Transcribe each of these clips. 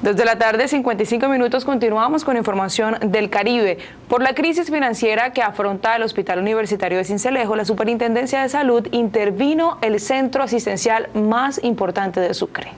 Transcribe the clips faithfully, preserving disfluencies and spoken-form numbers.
Dos de la tarde, cincuenta y cinco minutos, continuamos con información del Caribe. Por la crisis financiera que afronta el Hospital Universitario de Sincelejo, la Superintendencia de Salud intervino el centro asistencial más importante de Sucre.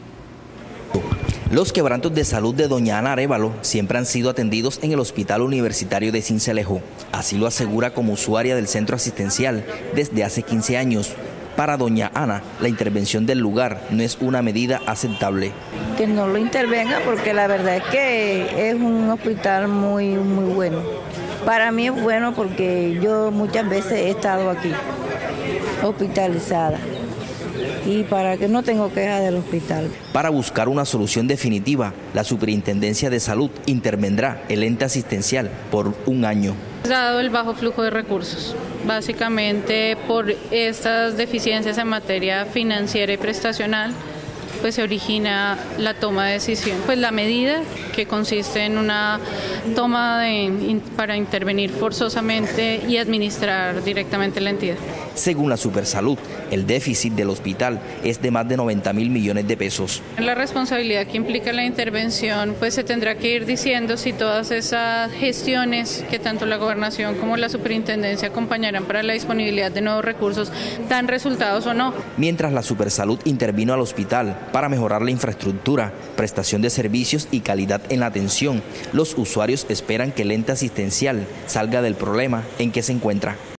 Los quebrantos de salud de doña Ana Arévalo siempre han sido atendidos en el Hospital Universitario de Sincelejo. Así lo asegura como usuaria del centro asistencial desde hace quince años. Para doña Ana, la intervención del lugar no es una medida aceptable. Que no lo intervenga porque la verdad es que es un hospital muy, muy bueno. Para mí es bueno porque yo muchas veces he estado aquí, hospitalizada. Y para que no tengo queja del hospital. Para buscar una solución definitiva, la Superintendencia de Salud intervendrá el ente asistencial por un año. Dado el bajo flujo de recursos, básicamente por estas deficiencias en materia financiera y prestacional, pues se origina la toma de decisión. Pues la medida que consiste en una toma de, in, para intervenir forzosamente y administrar directamente la entidad. Según la Supersalud, el déficit del hospital es de más de noventa mil millones de pesos. La responsabilidad que implica la intervención, pues se tendrá que ir diciendo si todas esas gestiones que tanto la gobernación como la superintendencia acompañarán para la disponibilidad de nuevos recursos dan resultados o no. Mientras la Supersalud intervino al hospital para mejorar la infraestructura, prestación de servicios y calidad en la atención, los usuarios esperan que el ente asistencial salga del problema en que se encuentra.